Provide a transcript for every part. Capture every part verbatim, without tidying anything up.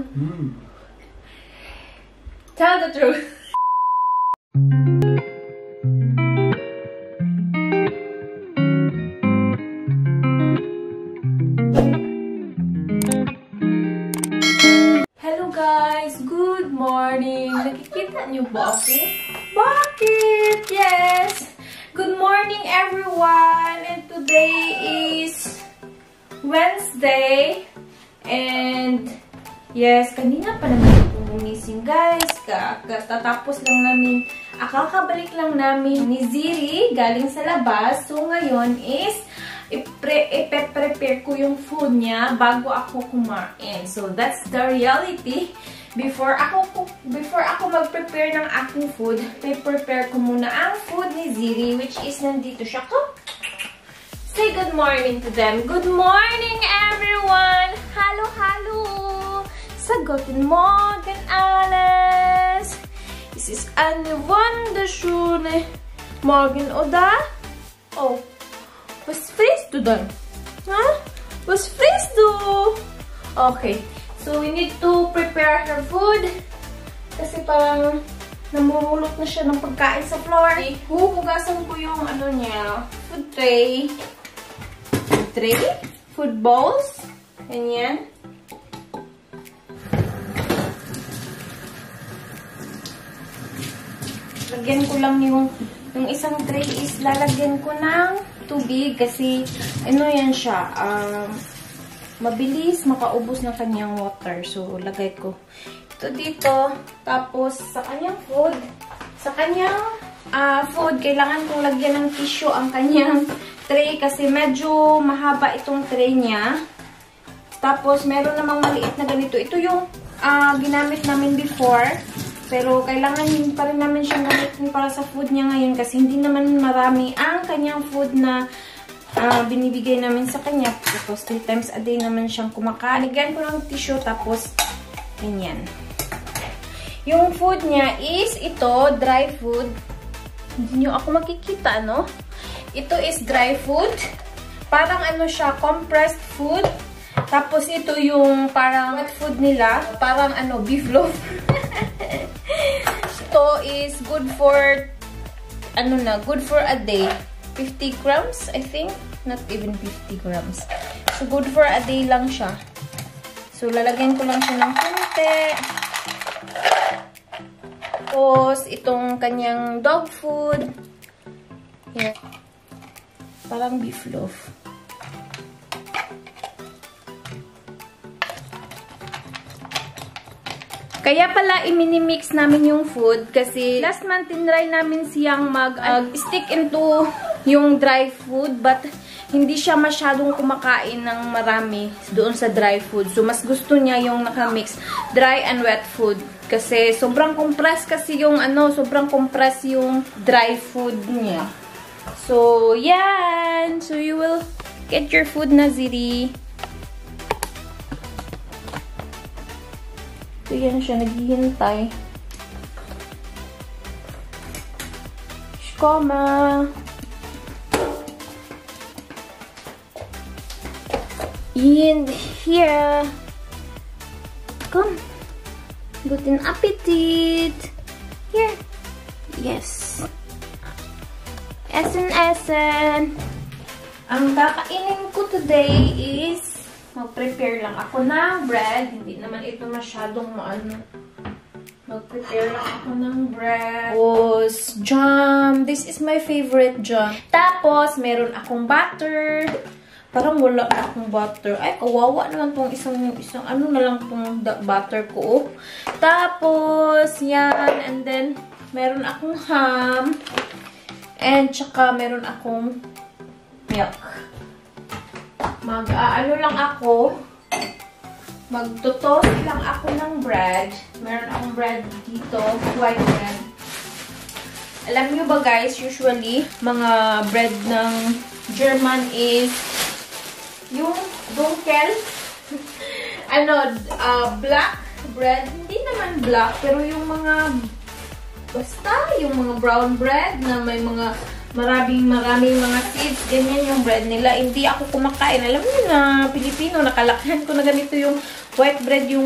naman. Mm. Tell the truth. Hello guys! Good morning! Nakikita niyo ba ako? Bakit? Yes! Good morning everyone! And today is Wednesday. And yes, kanina pa naman ako gumising guys. Katatapos lang namin, akakabalik lang namin ni Ziri galing sa labas. So ngayon is ipe-prepare ko yung food niya bago ako kumain. So that's the reality. Before ako before ako mag-prepare ng aking food, i-prepare ko muna ang food ni Ziri, which is nandito siya. Come! Say good morning to them. Good morning everyone! Halo, halo! Sagutin mo, gan alles! This is eine wunderschöne Morgen, oder? Oh, was frisst du dann? Huh? Was frisst du? Okay, so we need to prepare her food. Kasi parang namumulot na siya ng pagkain sa floor. Huhugasan ko yung ano niya, food tray. Food tray? Food bowls. Ganyan. Lagyan ko lang yung, yung isang tray is lalagyan ko ng tubig kasi ano yan siya, um, mabilis makaubos ng kanyang water. So, lagay ko ito dito. Tapos, sa kanyang food, sa kanyang uh, food, kailangan kong lagyan ng tissue ang kanyang tray kasi medyo mahaba itong tray niya. Tapos, meron namang maliit na ganito. Ito yung uh, ginamit namin before. Pero, kailangan pa rin namin siyang gamitin para sa food niya ngayon kasi hindi naman marami ang kanyang food na uh, binibigay namin sa kanya. Tapos, three times a day naman siyang kumakain. Lagyan ko ng tissue, tapos, ganyan. Yung food niya is ito, dry food. Hindi nyo ako makikita, no? Ito is dry food. Parang ano siya, compressed food. Tapos, ito yung parang wet food nila. Parang ano, beef loaf. Ito is good for, ano na, good for a day. fifty grams, I think. Not even fifty grams. So, good for a day lang siya. So, lalagyan ko lang siya ng konti. Tapos, itong kanyang dog food. Here. Parang beef loaf. Kaya pala, i-mini-mix namin yung food kasi last month, tinry namin siyang mag-stick uh, into yung dry food but hindi siya masyadong kumakain ng marami doon sa dry food. So, mas gusto niya yung naka-mix dry and wet food kasi sobrang compress kasi yung ano, sobrang compress yung dry food niya. So, yan! So, you will get your food na, Ziri. So, yan siya, naghihintay. Shkoma! And here. Come. Guten Appetit. Here. Yes. Essen, essen. Ang kakainin ko today is mag-prepare lang ako ng bread. Hindi naman ito masyadong maano. Mag-prepare lang ako ng bread. Tapos, jam. This is my favorite jam. Tapos, meron akong butter. Parang wala akong butter. Ay, kawawa naman tong isang, isang ano na lang tong butter ko. Tapos, yan. And then, meron akong ham. And, tsaka, meron akong milk. Mag-aano lang ako. Magtutos lang ako ng bread. Meron akong bread dito. White bread. Alam nyo ba guys, usually, mga bread ng German is yung dunkel. ano, uh, black bread. Hindi naman black, pero yung mga basta, yung mga brown bread na may mga maraming maraming mga seeds, ganyan yung bread nila. Hindi ako kumakain. Alam niyo na, Pilipino, nakalakhan ko na ganito yung white bread, yung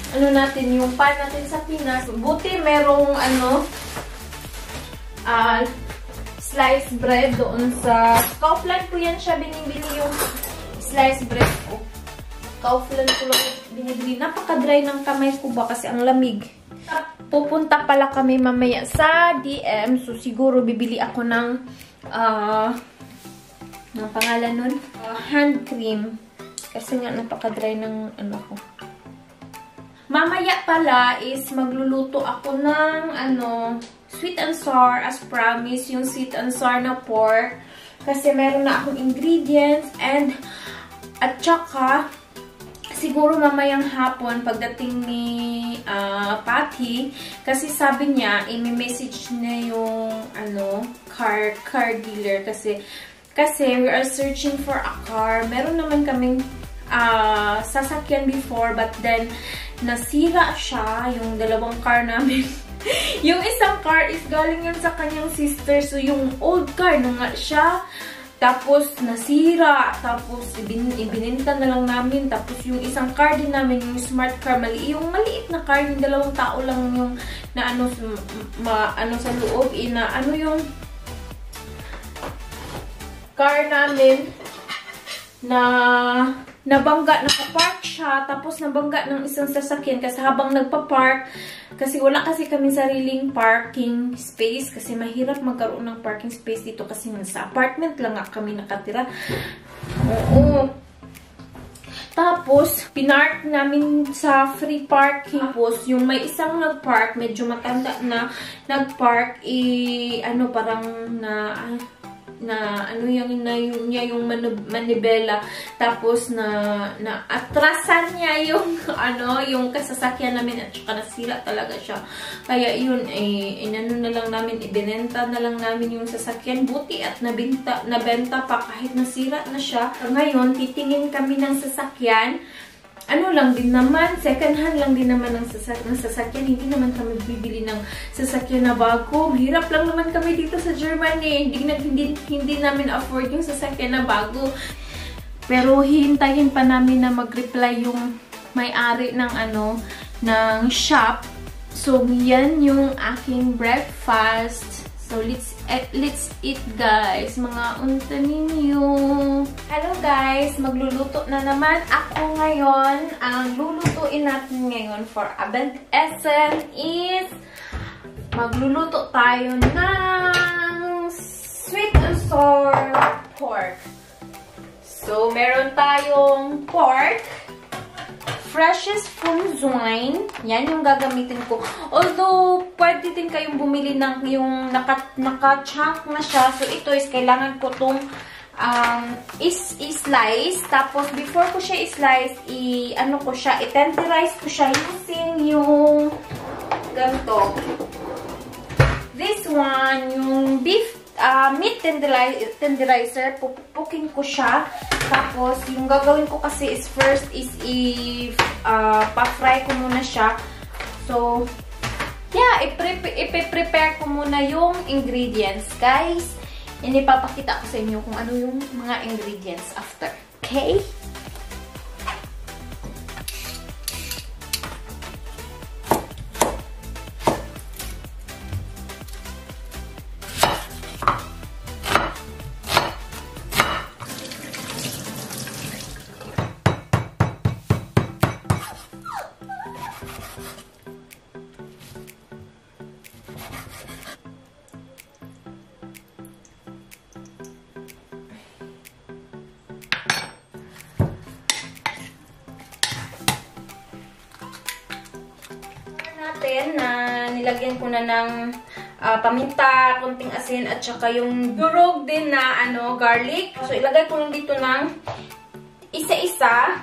ano natin, yung pan natin sa Pinas. Buti merong ano, ah, uh, sliced bread doon sa Kaufland ko yan siya binibili yung sliced bread ko. Kaufland ko lang binibili. Napaka-dry ng kamay ko ba kasi ang lamig. Pupunta pala kami mamaya sa D M. So, siguro bibili ako ng uh, ng pangalan nun? Uh, hand cream. Kasi nga napaka-dry ng ano ko. Mamaya pala is magluluto ako ng ano, sweet and sour as promised, yung sweet and sour na pork. Kasi meron na akong ingredients and at saka siguro mamayang hapon pagdating ni uh, Patty, kasi sabi niya i-message niya yung ano, car car dealer kasi kasi we are searching for a car. Meron naman kaming uh, sasakyan before but then nasira siya, yung dalawang car namin. Yung isang car is galing yun sa kanyang sister. So, yung old car na nga siya. Tapos, nasira. Tapos, ibin ibininta na lang namin. Tapos, yung isang car din namin, yung smart car, mali yung maliit na car, yung dalawang tao lang yung na ano, ma, ano sa loob. Ina, ano yung car namin na nabangga, nakapark siya, tapos nabangga ng isang sasakyan kasi habang nagpa-park, kasi wala kasi kami sariling parking space, kasi mahirap magkaroon ng parking space dito kasi sa apartment lang nga kami nakatira. Oo. Tapos, pinark namin sa free parking. Tapos, yung may isang nag-park, medyo matanda na nag-park, i, ano, parang na, na ano yung na yung, niya yung manibela, tapos na na atrasan niya yung ano yung kasasakyan namin at saka nasira talaga siya. Kaya yun eh inano na lang namin, ibenta na lang namin yung sasakyan. Buti at nabenta nabenta pa kahit nasira na siya. Ngayon titingin kami ng sasakyan. Ano lang din naman, second hand lang din naman ng sasakyan, ng sasakyan. Hindi naman kami bibili ng sasakyan na bago. Mahirap lang naman kami dito sa Germany. Hindi, hindi, hindi namin afford yung sasakyan na bago. Pero hihintayin pa namin na mag-reply yung may-ari ng ano, ng shop. So, yan yung aking breakfast. So, let's, eh, let's eat, guys. Mga unta ninyo. Hello, guys. Magluluto na naman ako ngayon. Ang lulutuin natin ngayon for Abend Essen is magluluto tayo ng sweet and sour pork. So, meron tayong pork. Freshest from Zwine. Yan yung gagamitin ko. Although, pwede din kayong bumili ng yung naka-chunk naka na siya. So, ito is kailangan ko itong um, is-slice. Tapos, before ko siya i-slice, i-ano ko siya, i-tenderize ko siya using yung ganito. This one, yung beef uh, meat tenderizer. Pupukin ko siya. Tapos, yung gagawin ko kasi is first is i-pa-fry uh, ko muna siya. So, yeah, i-prepare ko muna yung ingredients, guys. And ipapakita ko sa inyo kung ano yung mga ingredients after. Okay? Na nilagyan ko na ng uh, paminta, konting asin at saka yung durog din na ano, garlic. So ilagay ko lang dito ng isa-isa.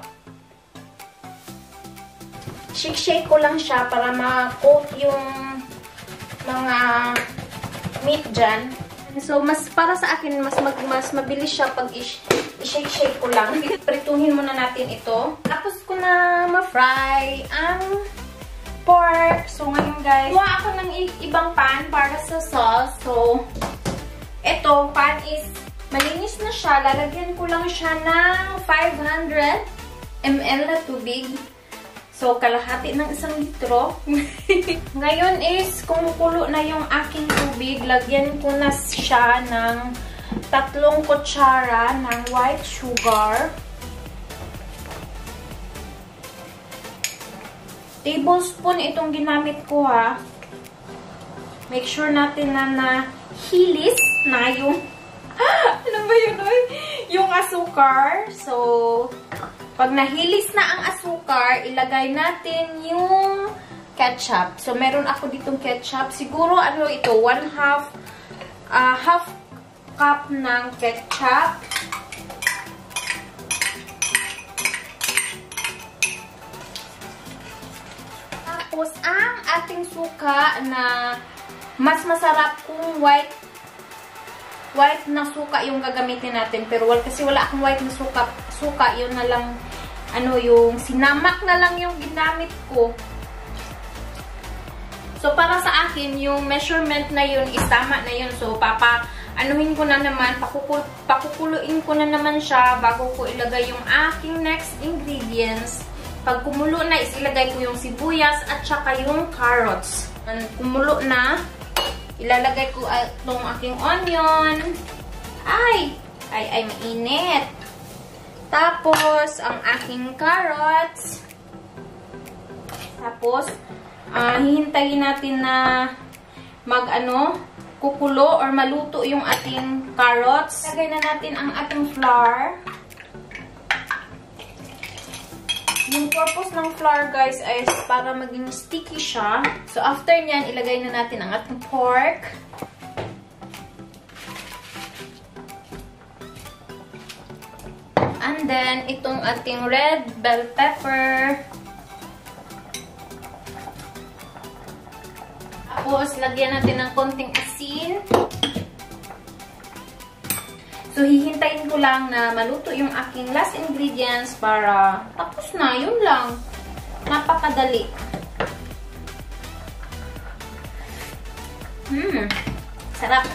Shake-shake ko lang siya para ma-coat yung mga meat dyan. So mas para sa akin mas mag, mas mabilis siya pag i-shake-shake ko lang. Prituhin muna natin ito. Tapos ko na ma-fry ang pork. So, ngayon guys, kuha ako ng ibang pan para sa sauce. So, ito, pan is malinis na siya. Lalagyan ko lang siya ng five hundred milliliters na tubig. So, kalahati ng isang litro. Ngayon is, kumukulo na yung aking tubig. Lagyan ko na siya ng tatlong kutsara ng white sugar. Tablespoon itong ginamit ko, ha. Make sure natin na nahilis na yung ano ba yun, oy? Yung asukar. So, pag nahilis na ang asukar, ilagay natin yung ketchup. So, meron ako ditong ketchup. Siguro, ano ito, one half, uh, half cup ng ketchup. Tapos, ang ating suka na mas masarap kung white white na suka yung gagamitin natin. Pero wala, kasi wala akong white na suka. Suka, yun na lang, ano, yung sinamak na lang yung ginamit ko. So, para sa akin, yung measurement na yun is tama na yun. So, papa, anuhin ko na naman, pakukul, pakukuluin ko na naman siya bago ko ilagay yung aking next ingredients. Pag kumulo na, is ilagay ko yung sibuyas at saka yung carrots. Kumulo na, ilalagay ko itong aking onion. Ay! Ay, ay, mainit. Tapos, ang aking carrots. Tapos, uh, hihintayin natin na mag-ano, kukulo or maluto yung ating carrots. Lagay na natin ang ating flour. Yung purpose ng flour, guys, is para maging sticky siya. So, after nyan, ilagay na natin ang ating pork. And then, itong ating red bell pepper. Tapos, lagyan natin ng konting asin. So, hihintayin ko lang na maluto yung aking last ingredients para tapos na. Yun lang. Napakadali. Hmm. Sarap.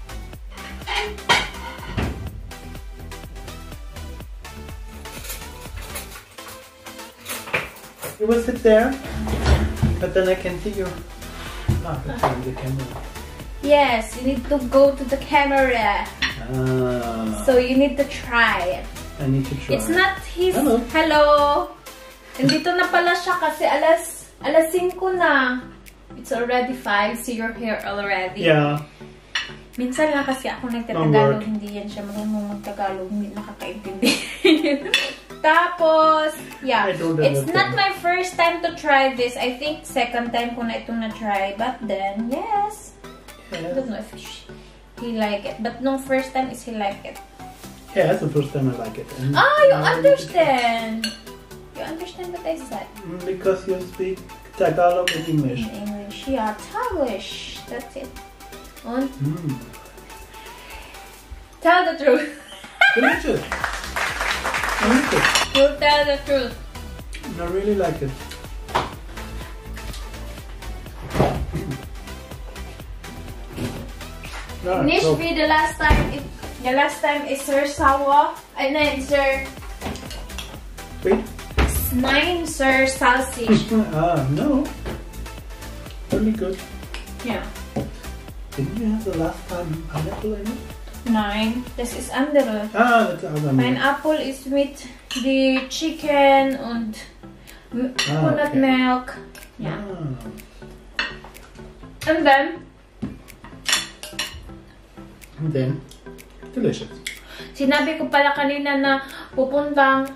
You will sit there, but then I can see you. Ah, that's on the camera. Yes, you need to go to the camera. Ah. So you need to try it. I need to try. It's not his... Hello. Hello. Nandito na pala siya kasi alas, alas singko na. It's already five. So you're here already. Yeah. Minsan lang kasi ako nagtatagalog. Hindi yan siya marunong magtagalog. Hindi nakakaintindi. Tapos, yeah. It's not my first time to try this. I think second time ko na itong na-try. But then, yes. Yes. I don't know if he like it. But no first time is he like it. Yeah, that's the first time I like it. And ah, you understand. You understand what I said. Because you speak Tagalog and English. In English, yeah. Taglish. That's it. On. Mm. Tell the truth. Delicious. I like it. You tell the truth. I really like it. Right, Nishvi, so. the last time, it, the last time is Sir Sawa, and then Sir. Wait. Nine Sir Sausage. Ah, no. Really good. Yeah. Didn't you have the last time pineapple in it? Nine. This is andere. Ah, that's other one. Pineapple is with the chicken and coconut okay. milk. Yeah. Ah. And then. And then, delicious. Sinabi ko pala kanina na pupuntang...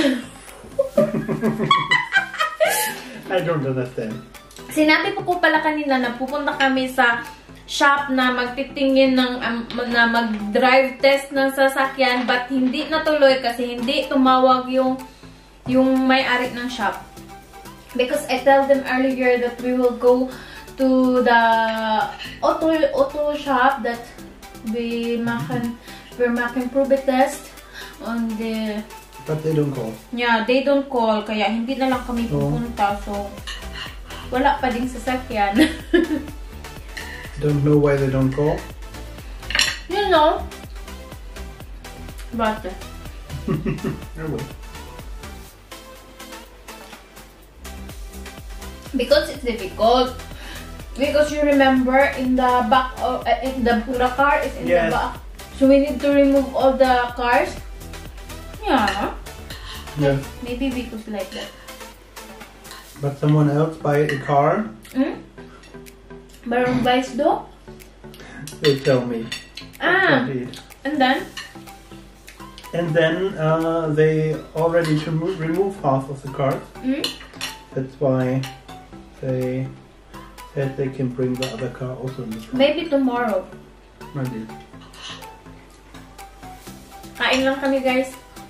I don't understand. Sinabi ko po pala kanina na pupunta kami sa shop na magtitingin ng um, na mag-drive test ng sasakyan, but hindi natuloy kasi hindi tumawag yung yung may-ari ng shop. Because I tell them earlier that we will go to the auto auto shop that we machen we machen probe test on the. But they don't call. Yeah, they don't call kaya hindi na lang kami pupunta. So wala pa ding sasakyan. Don't know why they don't call? You know. But I will. Because it's difficult. Because you remember in the back of uh, in the the car is in Yes. the back. So we need to remove all the cars. Yeah. Yeah. Maybe we could like that. But someone else buy a car, Hmm? Barang buys do? they tell me. Ah. Indeed. And then? And then uh, they already remo- remove half of the cars. Hmm? That's why they said they can bring the other car also in the front. Maybe tomorrow. Maybe. Kain lang kami, guys.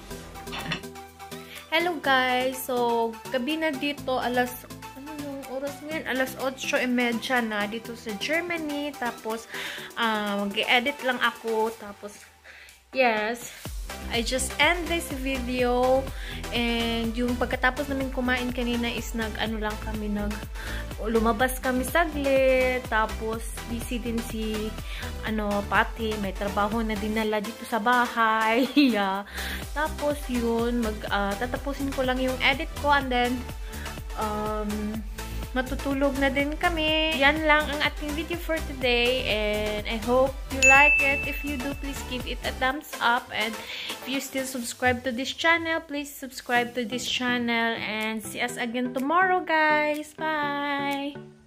Hello guys! So, gabi na dito, alas, ano yung oras ngayon? alas otso y media na dito sa Germany. Tapos, uh, mag-edit lang ako. Tapos, yes, I just end this video. And yung pagkatapos namin kumain kanina is nag, ano lang kami, nag, lumabas kami saglit. Tapos, busy din si, ano, Pati. May trabaho na dinala dito sa bahay. Yeah. Tapos, yun, mag, uh, tatapusin ko lang yung edit ko. And then, um, matutulog na din kami. Yan lang ang ating video for today. And I hope you like it. If you do, please give it a thumbs up. And if you still subscribe to this channel, please subscribe to this channel. And see us again tomorrow, guys. Bye!